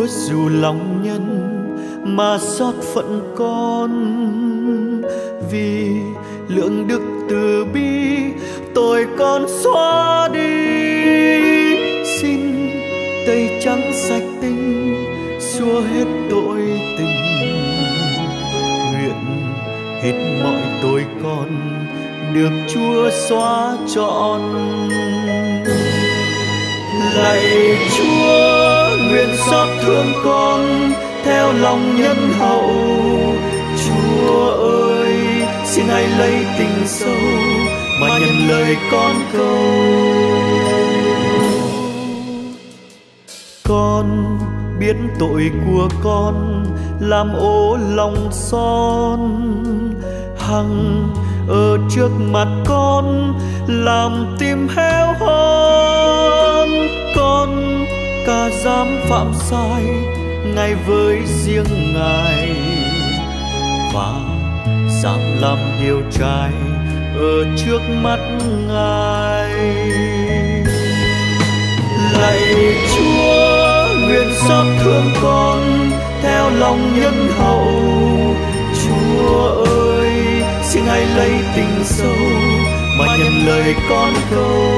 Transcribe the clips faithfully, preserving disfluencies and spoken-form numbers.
dù lòng nhân mà xót phận con, vì lượng đức từ bi tội con xóa đi. Xin tẩy trắng sạch tinh, xua hết tội tình, nguyện hết mọi tội con được Chúa xóa trọn. Lạy Chúa, nguyện xót thương con theo lòng nhân hậu. Chúa ơi, xin hãy lấy tình sâu mà nhận lời con cầu. Con biết tội của con làm ố lòng son, hằng ở trước mặt con làm tim héo hon. Con cả dám phạm sai ngay với riêng Ngài, và dám làm điều trái ở trước mắt Ngài. Lạy Chúa, nguyện xót thương con theo lòng nhân hậu. Chúa ơi, xin hãy lấy tình sâu mà nhận lời con cầu.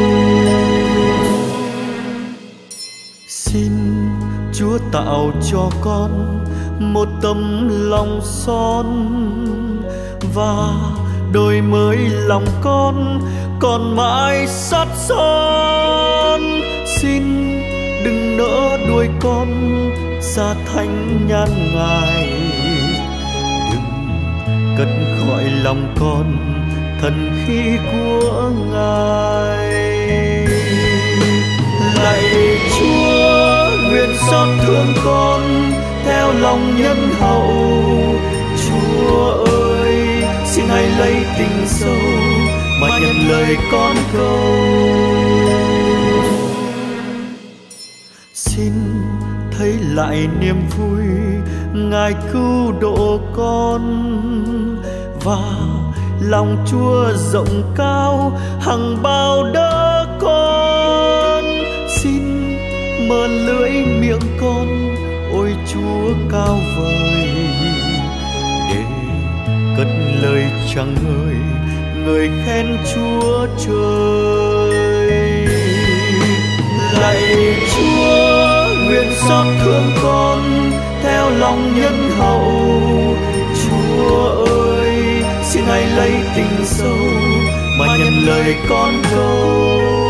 Xin Chúa tạo cho con một tấm lòng son, và đổi mới lòng con còn mãi sắt son. Xin đừng nỡ đuổi con xa thánh nhan Ngài, đừng cất khỏi lòng con thần khí của Ngài. Lạy Chúa, nguyện xót thương con theo lòng nhân hậu. Chúa ơi, xin hãy lấy tình sâu mà nhận lời con cầu. Xin thấy lại niềm vui Ngài cứu độ con, và lòng Chúa rộng cao hằng bao đỡ con. Xin mở lưỡi miệng con, ôi Chúa cao vời, để cất lời chẳng ngơi người khen Chúa trời. Lạy Chúa, nguyện xót thương con theo lòng nhân hậu. Chúa ơi, xin hãy lấy tình sâu mà nhận lời con cầu.